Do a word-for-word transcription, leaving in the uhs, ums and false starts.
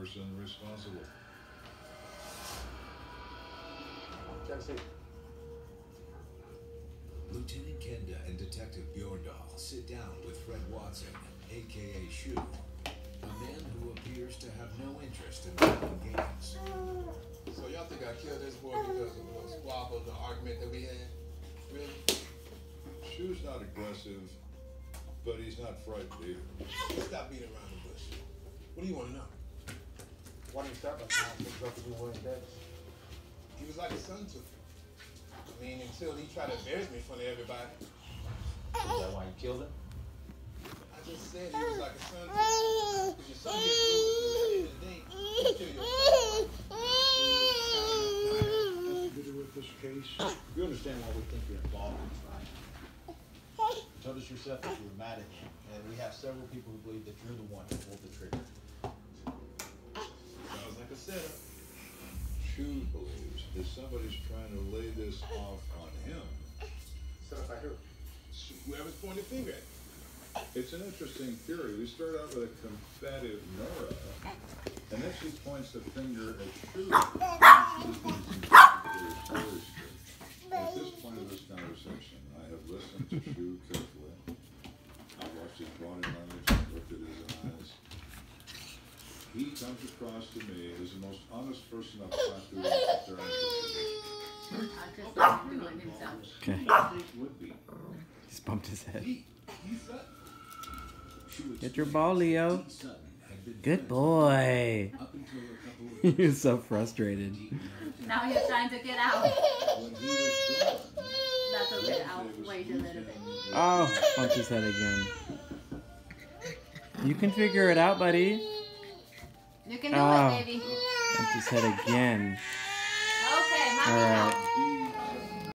person responsible. Lieutenant Kenda and Detective Bjorndal sit down with Fred Watson, aka Shu, a man who appears to have no interest in playing games. So y'all think I killed this boy because of a little squabble, the argument that we had? Really? Shu's not aggressive, but he's not frightened either. Stop beating around the bush. What do you want to know? Why didn't you start by telling me what to do when dead? He was like a son to me. I mean, until he tried to embarrass me in front of everybody. Is that why you killed him? I just said he was like a son to me. If your son gets rude, at the end of the day, you kill your son. With this case, you understand why we think you're involved in this, right? You told us yourself that you were mad at him, and we have several people who believe that you're the one who pulled the trigger. Sounds like a setup. Shu believes that somebody's trying to lay this off on him. Set up by who? Whoever's pointing the finger at me. It's an interesting theory. We start out with a combative Nora, and then she points the finger at Shu. At this point of this conversation, I have listened to Shu carefully. I've watched his body language and looked at his eyes. He comes across to me as the most honest person I've talked to during this. Okay. Would be. He's bumped his head. He, he thought Get your ball, Leo. Sutton had been Good friends boy. up until a couple of You're so frustrated. Now you're trying to get out. When he was gone, That's okay. I'll wait a little bit. Oh, bumped his head again. You can figure it out, buddy. You can do Oh. it, baby. Bumped his head again. Okay, mommy. All right. he